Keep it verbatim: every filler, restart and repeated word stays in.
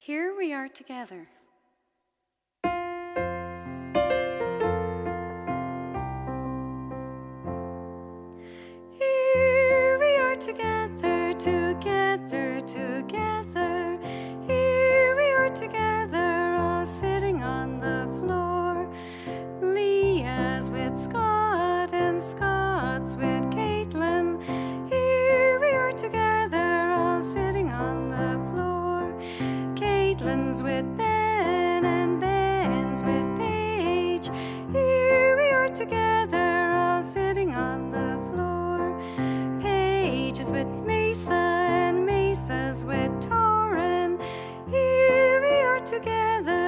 Here we are together. Here we are together, together, together. Here we are together, all sitting on the floor. Leah's with Scott and Scott's with Caitlin. Here we are together, all sitting on the floor. Caitlin's with Ben and Ben's with Paige. Here we are together, all sitting on the floor. Paige is with Mesa and Mesa's with Torrin. Here we are together,